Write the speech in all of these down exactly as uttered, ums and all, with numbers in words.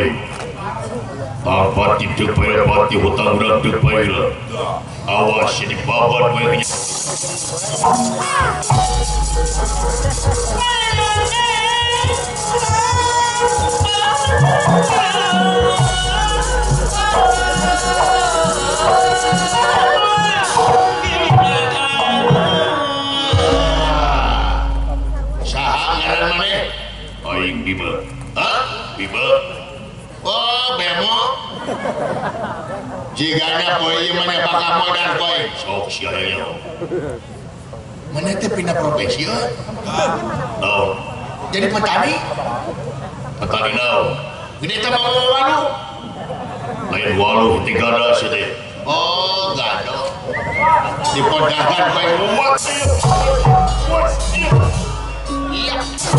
Pati dek bae pati hutang urang dek bae lah. Awas ini babat bae. Saha ngaran maneh? Aing Bima. Hah? Bima? Oh, bemo. Jigana poe ieu maneh bakal modal poe. Sok sia aya. Maneh teh pindah profesi euy. Naon? Jadi petani? Petani naon? Gede teh mau walu. Lain walu teh gada sih teh. Oh, gado. Di podahan poe muat. Iya.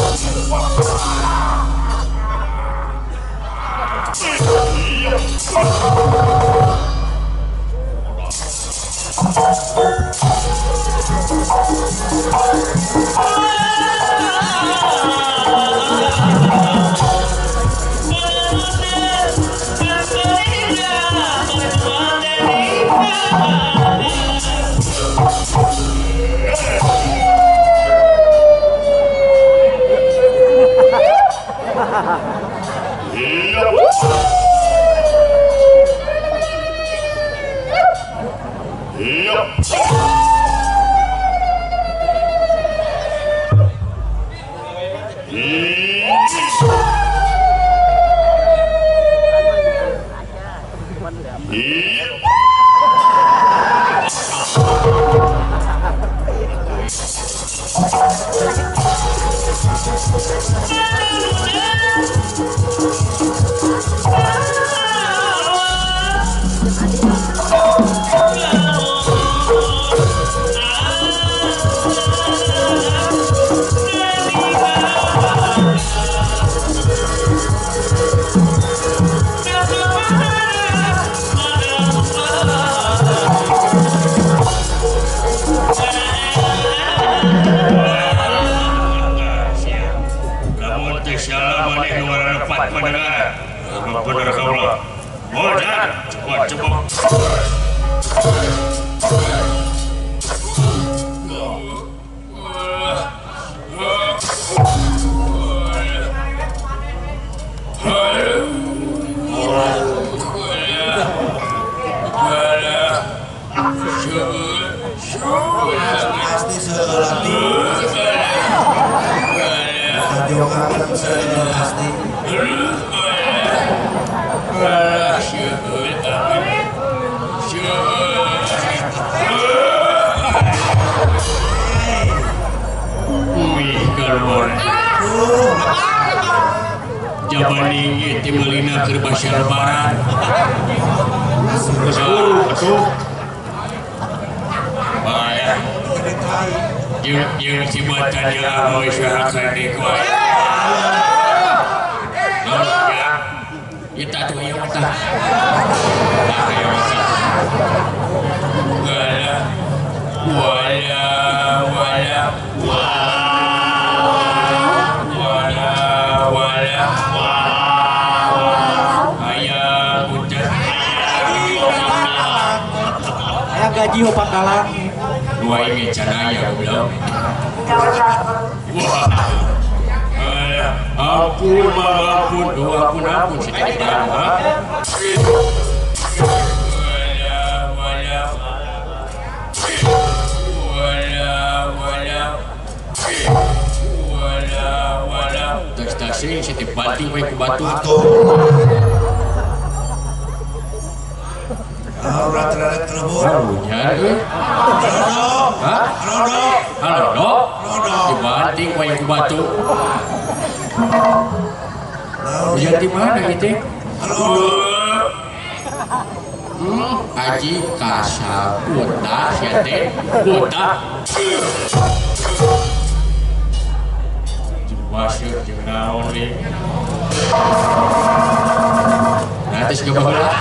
Jabaning ieu meulina keur basa lebaran. Betul, betul. Bae. Jeung jeung si macan yang mau usahakan di kuai. Nah, ya. Kita tuh yang mata. Nah, ya mata. Wala. Wala, wala, wala. Gaji opat dalam dua ini canaya belum. Wah, ampun ampun dua pun ampun sedikit lama. Wala wala wala wala wala wala. Tas tasing setiap banting baik batu. Orang terlalu terburu. Hujan tuh. Rodo. Hah? Rodo. Halo, Dok. Rodo. Dibanting wae ku batu. Hujan di mana itu? Rodo. Hmm, Aji kasar buta siate buta. Masuk jeung naon deui. Nanti coba heula.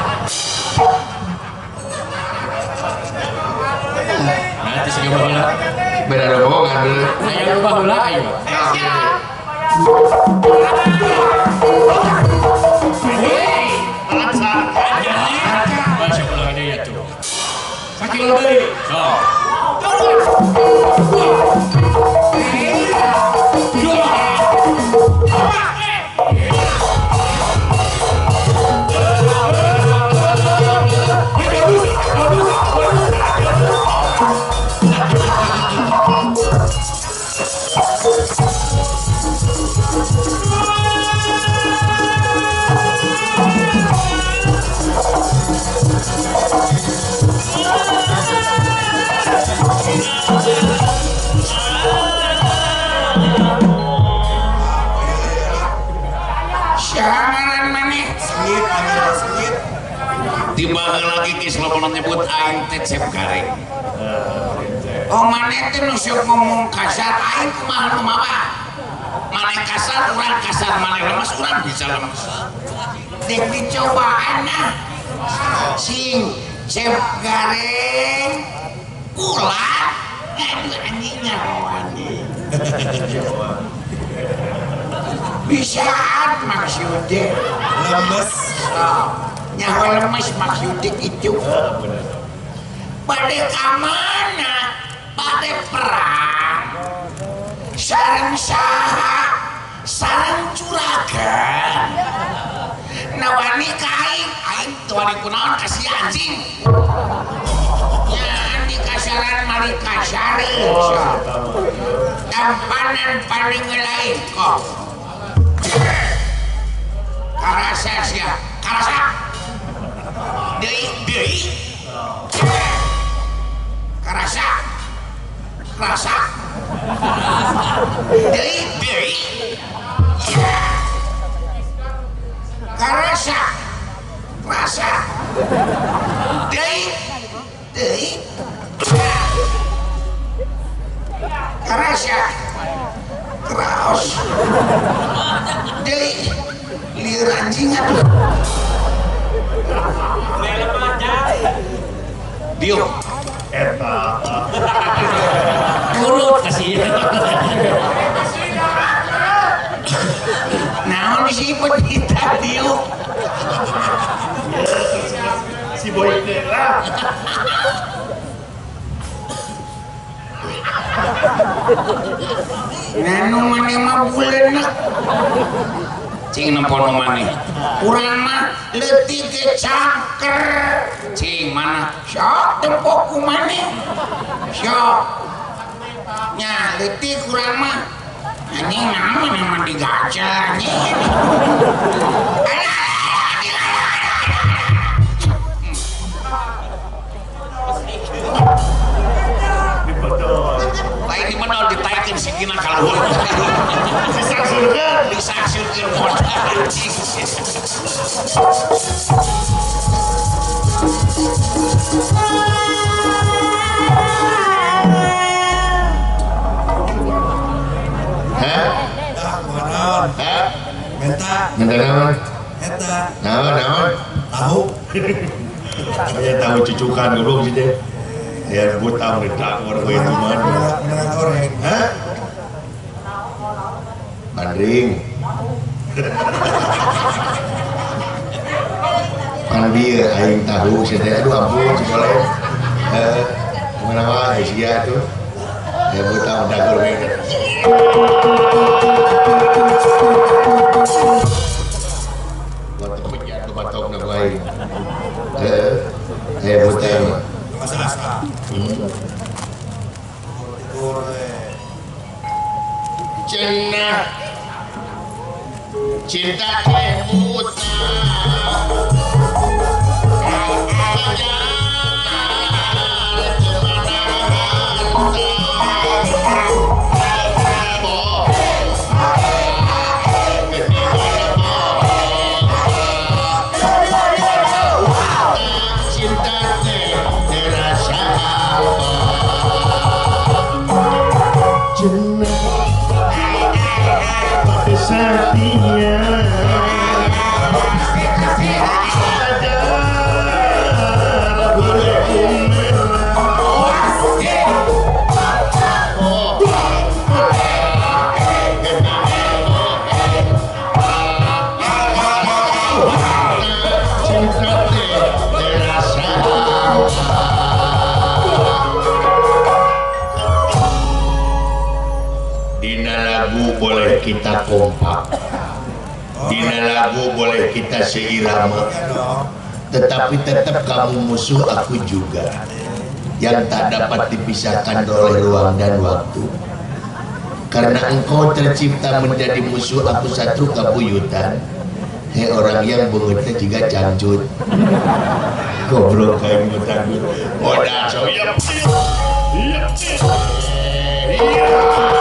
Nanti segala bola beda rombongan dulu ayo lupa bola ayo Ya. nyebut aing teh cep garing. Oh maneh teh nu sok ngomong kasar aing kumaha nu mama. Maneh kasar urang kasar, maneh lemes urang bisa lemes. Dek dicobaan nah. Sing cep garing ulah aduh anjingnya anjing. Bisaan maksudnya lemes. Nyawa lemes maksudnya itu. Pada kamana, pada perang, sarang saha, sarang curagan. Nawani kain, aing tuani kunaon kasih anjing. Nyan di kasaran mari kasari. Tampanan paling lain kok. Karasa siap, karasa. Deui, deui. Karasa. Karasa. Deui, deui. Karasa. Karasa. Deui, deui. Karasa. Kraos. Deui. Liur anjing atuh. Dio. Eta. Turut kasih. Naon disebut kita Dio? Si boy teh lah. Nanu maneh mah buleuna. Cing nempono maneh. Urang mah leutik ge cangker. Cing mana? Sok tempo ku maneh. Sok. Nya leutik urang mah. Anjing naon emang digacel anjing. Lain di mana ditaikeun sikina ka luhur. Disaksurkeun, disaksurkeun modal anjing. Hah? Dah kunaon? Hah? Menta. Minta naon? Eta. Naon, naon? Tahu. Saya tahu cucukan dulu sih deh. Ya buta meledak orang gue itu mana? Minyak goreng. Hah? Bandring. Pan dia aing tahu sih deh. Aduh ampun boleh. Eh, mana mah Asia tuh. Ya buta meledak goreng. Batok penjat tuh batok nak baik. Eh, eh buta. Masa-masa. Cenah cinta teh buta cinta teh terasa cenah pada saatnya boleh kita kompak, dina lagu boleh kita seirama, tetapi tetap kamu musuh aku juga, yang tak dapat dipisahkan oleh ruang dan waktu. Karena engkau tercipta menjadi musuh aku satu kabuyutan. Hei orang yang bengutnya juga cangcut. Goblok kayak mutan. Moda so iya. Iya. Iya.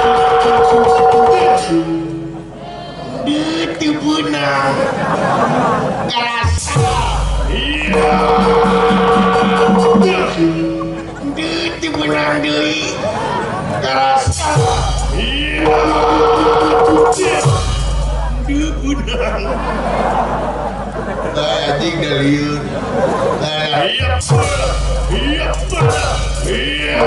Itu punang. Kerasa. Iya. Itu punang deui. Kerasa. Iya. Itu punang. Anjing daliun. Iya. Iya. Iya.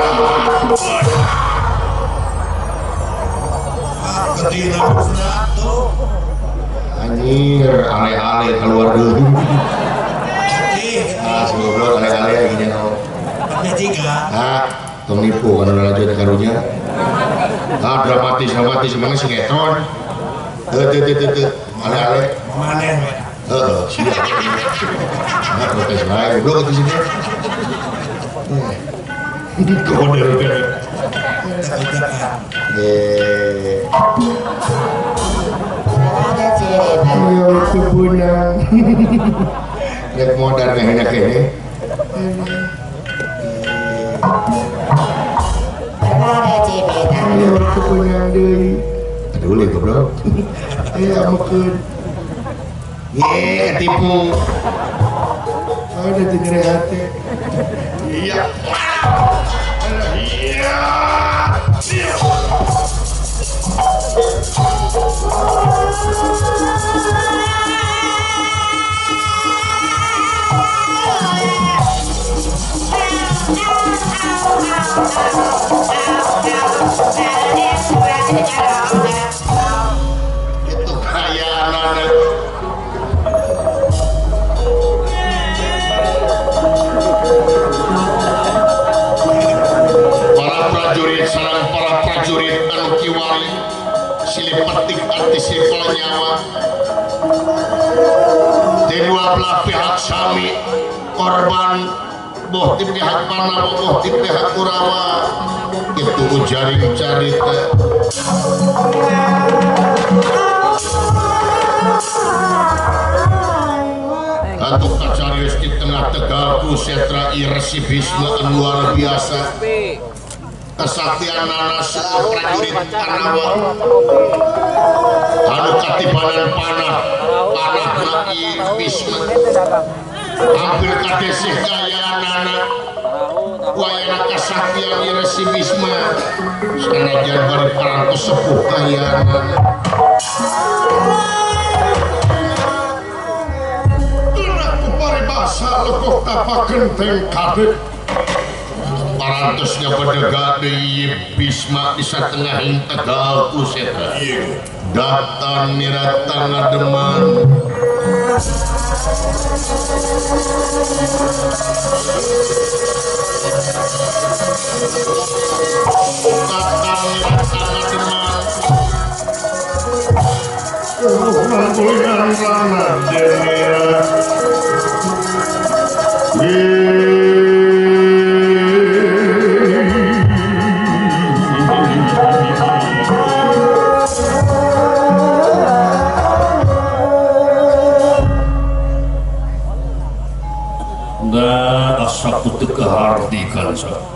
Ketina musnah tuh. Anjir, ale-ale keluar dulu. Ih, Ah, semoga ale-ale gini no. ada tiga. Ah, tong nipu kan udah lanjut karunya. Ah, dramatis dramatis mana sinetron. Tuh tuh tuh tuh, ale-ale. Mana? Heeh, siap. Nah, protes lagi, belum ke sini. Kode kode. Eh. Ayo kepunang. Lihat modal nih enak ini. Ayo kepunang deh. Aduh, lihat bro. Ayo makan. Ye, ketipu. Ada tinggal hati. Iya. Iya. Iya. Itu kayak anak. Para prajurit sareng para prajurit anu kiwari silih petik arti simpel nyawa. Di dua belah pihak sami korban, boh di pihak Panama, boh di pihak Kurawa. Itu ujaring carita. Untuk kacarius di tengah tegalku setra irresibisme luar biasa. Kesaktian nanas prajurit Kanawa anu katibanan panah panah lagi bisma hampir kadesih kaya nana wayana kesaktian irresibisme sanajan bari parang kesepuh kaya nana tunaku paribasa lekoh kapa genteng kadek parantosnya bedega di Bisma di satengahing tegalku setra datan nirata ngademan datan nirata ngademan oh mampunan rana denira aku kehardikan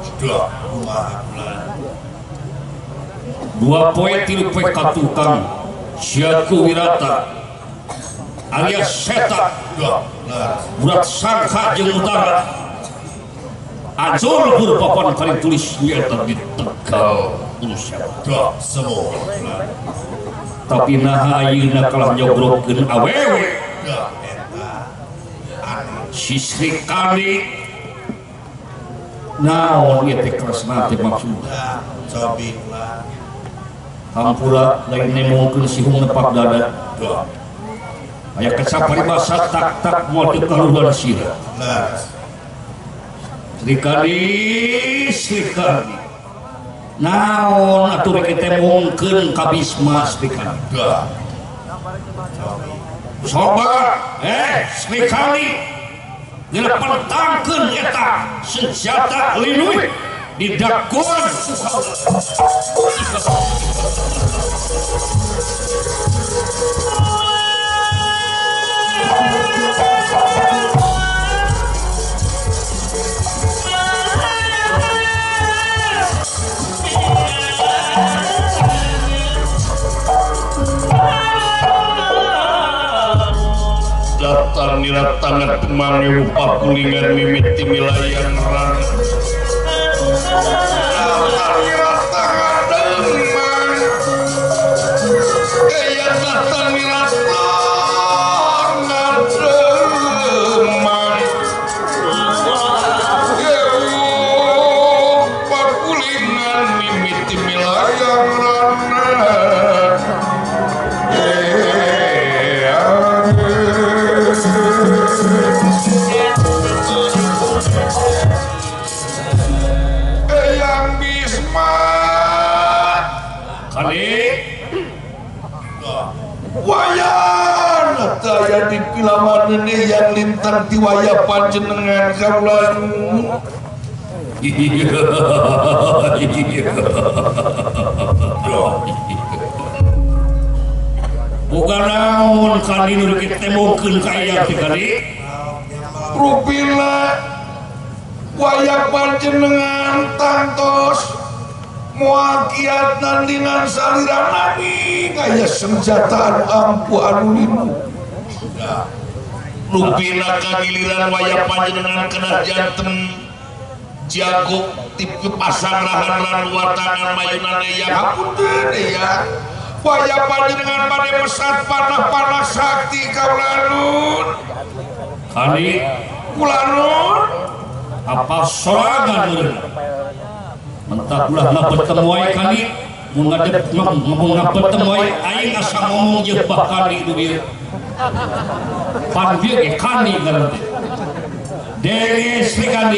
dua poin tilu poin katukang siaku wirata alias setak budak sangka jeung utara ajol berpapan kali tulis nyata di Tegal Ulusya semua tapi nah ayeuna kalah nyogrogkeun awewe si Sri Kali naon ieu teh kelasna teh maksudna Cobi lah hampura lain nemongkeun si hung nepak dada aya kecap paribasa tak tak moal teu kaluhur sira lah Sri Kali Sri Kali naon atuh kita mungkin kabisma sekali coba eh sekali dilepantangkeun eta senjata linui di daguan datang nirat tangan temani rupa kulingan mimiti milayan ran datang nirat tangan demang kaya datang nirat tangan demang rupa kulingan mimiti milayan ran Eyang Bisma kali wayan daya di pilaman ini yang lintang di waya panjenengan kaulan bukan naon kali nu kita mungkin kaya kali rupina waya panjenengan tantos moal kiat nandingan saliran nami kaya senjata anu ampuh anu linu rupina kagiliran waya panjenengan kena janten jago tipe pasang rahan lan watangan mayunan ya hapunten ya waya panjenengan pada pesat panah-panah sakti kaulanun kali kulanun apa sorangan mentah ulah ngapet temuai kali mun ngadep ngomong ngapet temuai aing asa ngomong jeung bahkan di dunia pan bieu ge kani ngarante dewe sri kani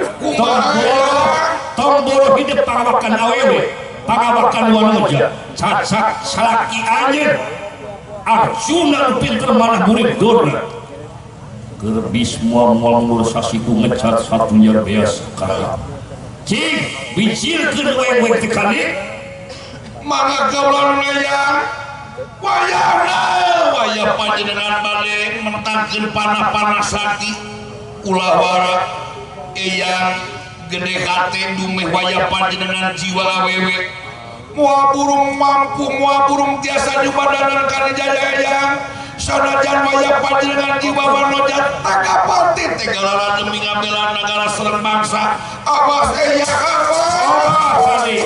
tong boro hidup pangawakan awewe pangawakan wanoja cacak salaki anjeun Arjuna nu pinter manah murid Dorna gerbis mual mual nur sasiku ngecat satunya biasa kali cing bijilkeun weng-weng tekali mangga kaulan layang wayana waya panjenengan balik mentangkeun panah-panah sakti ulah wara eyang gede hate dumeh waya panjenengan jiwa awewe moal burung mampu moal burung tiasa jubadanan kana jaya eyang sanajan waya panjenengan jiwa wanojat tagapati tegalaran demi ngabelan negara sereng bangsa awas eyang awas kali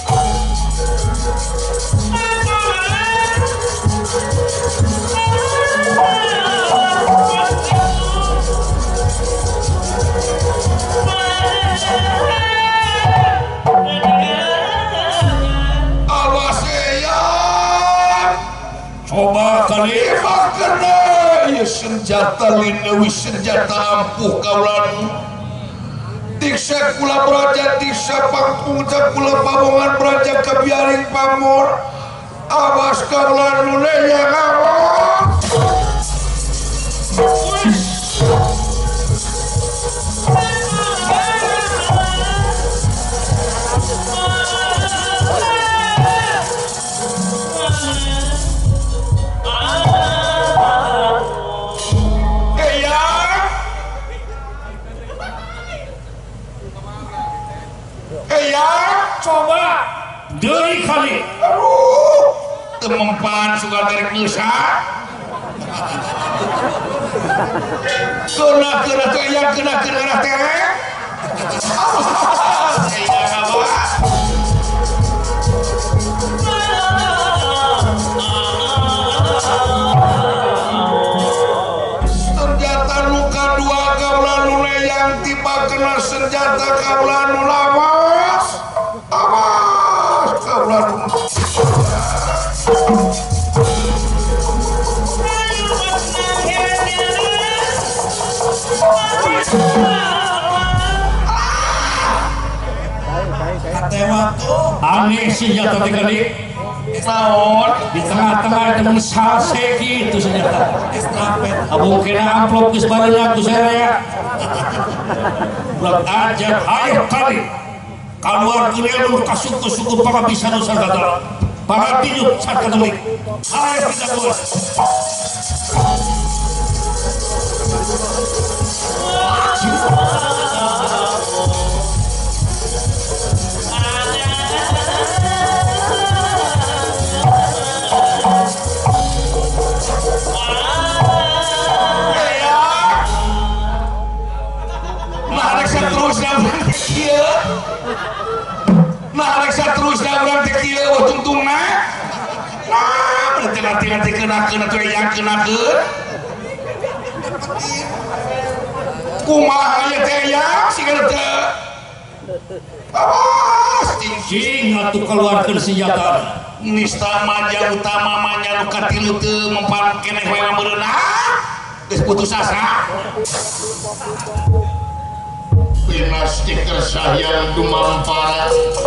awas eyang coba kali kena ya senjata linawi senjata ampuh kaulan diksa kula beraja diksa pangpungca kula pabongan beraja kebiaring pamor awas kaulan nunenya awas coba deui kali aduh temempan suka dari nusa kena kena tuh yang kena kena kena tewe eyang apa senjata luka dua kaulan yang tiba kena senjata kaulan lawas awas kaulan Tewa tuh aneh senjata tiga di naon di tengah-tengah itu mensase gitu senjata abung kena amplop geus bareuna ku saya buat aja ayo tadi keluar ilmu kasuku-suku para bisa nusantara para tinjuk saat katolik ayo kita keluar terus nah reksa terus dah orang teh kieu wah tungtungna nah berarti nanti nanti kenakeun atuh yang kenakeun kumaha aya teh yang siga teh awas cing atuh keluarkeun senjata nista maja utama manya nu katilu teu mempan keneh wae beunang geus putus asa Dinasti kersayang dumampara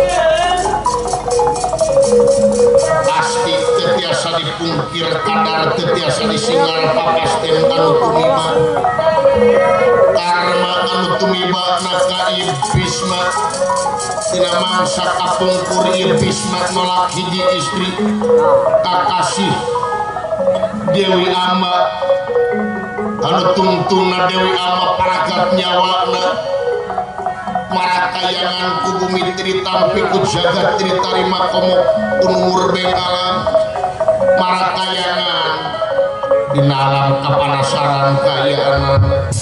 pasti tetiasa dipungkir kadar tetiasa disingal papasten anu tumiba karma anu tumiba naka ibisma tina mangsa kapungkur ibisma nolak hiji istri kakasih Dewi Ama anu tungtungna Dewi Ama paragat nyawana marakayangan ku bumi tri tampi ku jagat tri tarima komo unumur bengalan marakayangan dina alam kapanasaran kayaan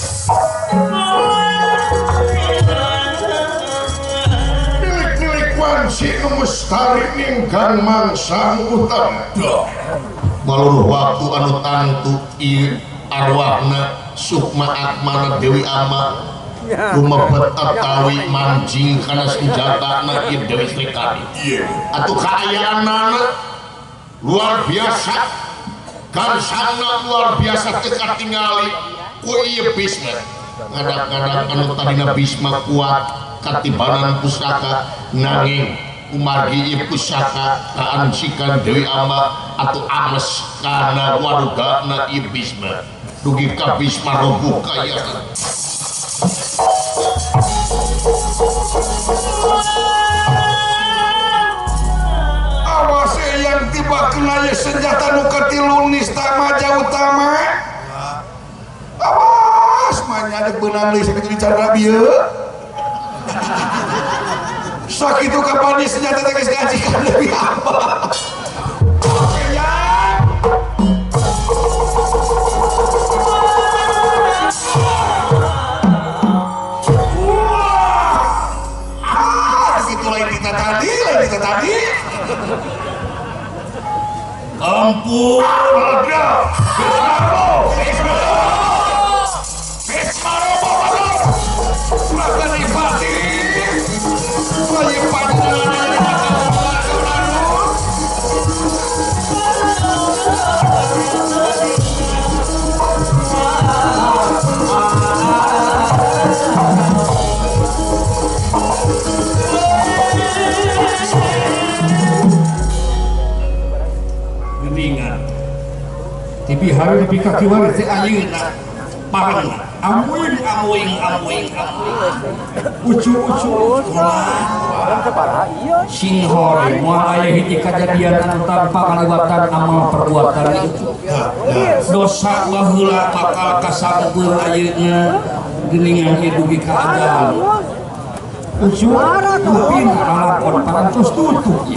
milik-milik wansi mustari ningkan mangsang utama balur waktu anu tantu i arwahna sukma akmana Dewi Ama rumebet atawi mancing karena senjata na ieu Dewi Srikandi atuh kaayaanna luar biasa gansangna luar biasa teu katingali ku ieu Bisma ngadak-ngadak anu tadina Bisma kuat katibanan pusaka nanging kumargi ieu pusaka kaancikan Dewi Ama atuh ames kana warugana ieu Bisma dugi ka Bisma rubuh kayana awas yang tiba kenanya senjata nu katilu nista maja utama awas manya ada benang geus sakitu dicara bieu sakitu kapan di senjata teh geus gajikan lebih apa tadi lain kita tadi ampun ada Bismaro Bismaro Bismaro maka nipati lagi panjangan tapi hari lebih kaki waris teh ayeuna parang amuing amuing amuing amuing ucu ucu sing hore moal aya hiji kajadian anu tanpa kaliwatan amal perbuatan itu dosa baheula bakal kasanggeul ayeuna geuningan hidup di keadaan ucu upin ngalakon parantos tutup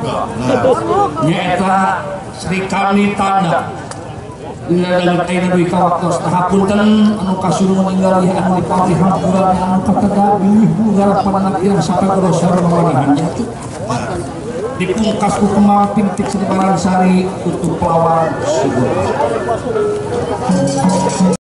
nyaeta Srikandi tanda dina dalam aina duwi kawaktos tahapunten anu kasuruh meninggal anu dipati hampuran anu katega bilih bugar pananak yang sampai grosor mawanihan jatuh dipungkas ku kemang pintik sedebaran sari tutup lawan sigur